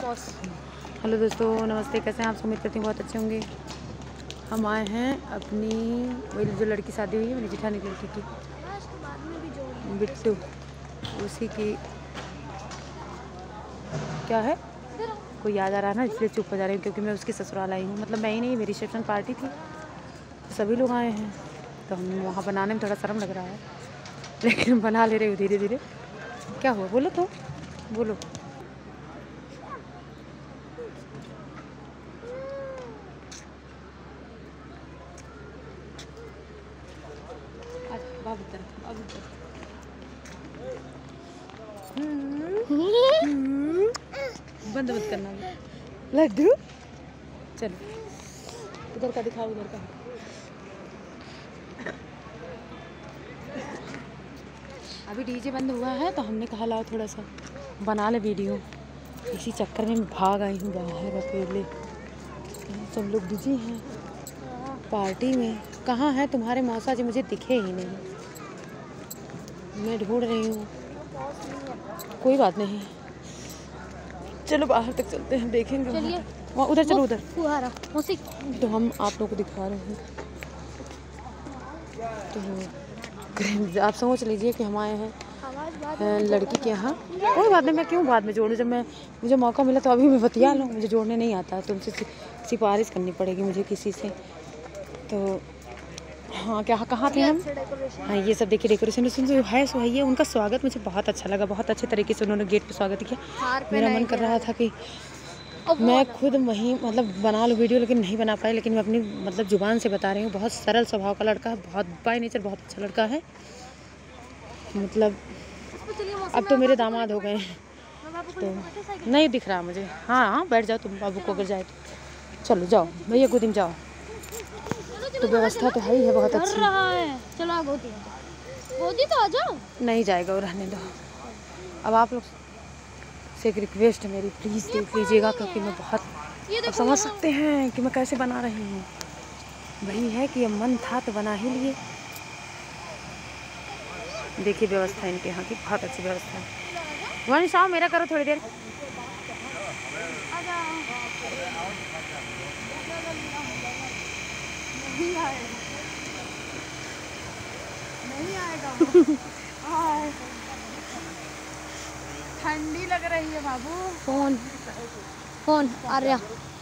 Hello दोस्तों, नमस्ते। कैसे हैं आप? उम्मीद करती हूँ बहुत अच्छे होंगे। हम आए हैं अपनी वही जो लड़की शादी हुई है मेरी जेठानी की लड़की की, बिट्टू, उसी की क्या है, कोई याद आ रहा है ना, इसलिए चुप हो जा रही हूँ क्योंकि मैं उसकी ससुराल आई हूँ। मतलब मैं ही नहीं, मेरी रिसेप्शन पार्टी थी, सभी लोग आए हैं, तो हम वहाँ बनाने में थोड़ा शर्म लग रहा है, लेकिन बना ले रहे हो धीरे धीरे। क्या हुआ, बोलो तो, बोलो। बंद मत करना लड्डू। चलो उधर का दिखाओ, उधर का। अभी डीजे बंद हुआ है तो हमने कहा लाओ थोड़ा सा बना ले वीडियो। इसी चक्कर में भाग आई हूँ बाहर अकेले। सब लोग बिजी हैं पार्टी में। कहाँ है तुम्हारे मौसा जी? मुझे दिखे ही नहीं, मैं ढूंढ रही हूँ। कोई बात नहीं, चलो बाहर तक चलते हैं, देखेंगे। चलिए वहाँ उधर, चलो उधर। तो हम आप लोगों को दिखा रहे हैं। तो आप समझ लीजिए कि हम आए हैं लड़की के यहाँ। कोई बात नहीं, मैं क्यों बाद में जोड़ूँ, जब मैं मुझे मौका मिला तो अभी मैं बतिया लूँ। मुझे जोड़ने नहीं आता, तो उनसे सिफारिश करनी पड़ेगी मुझे किसी से। तो हाँ, क्या कहाँ थे हम? हाँ, ये सब देखिए डेकोरेशन जो है सो है ये। उनका स्वागत मुझे बहुत अच्छा लगा, बहुत अच्छे तरीके से उन्होंने गेट पे स्वागत किया। मेरा मन कर रहा था कि मैं खुद वहीं मतलब बना लूँ वीडियो, लेकिन नहीं बना पाई। लेकिन मैं अपनी मतलब ज़ुबान से बता रही हूँ, बहुत सरल स्वभाव का लड़का है, बहुत बाय नेचर बहुत अच्छा लड़का है। मतलब अब तो मेरे दामाद हो गए हैं, तो नहीं दिख रहा मुझे। हाँ हाँ, बैठ जाओ तुम, बाबू को अगर जाए तो। चलो जाओ भैया, गोदी में जाओ। तो व्यवस्था तो है ही है बहुत अच्छी। चलो गोदी तो आ जाओ। नहीं जाएगा, रहने दो। अब आप लोग से एक रिक्वेस्ट है मेरी, प्लीज़ देख लीजिएगा, क्योंकि मैं बहुत, आप समझ सकते हैं कि मैं कैसे बना रही हूँ। वही है कि अब मन था तो बना ही लिए। देखिए व्यवस्था इनके यहाँ की बहुत अच्छी व्यवस्था है। वंश आओ, मेरा करो थोड़ी देर। नहीं आएगा ठंडी लग रही है बाबू। फोन आर्या।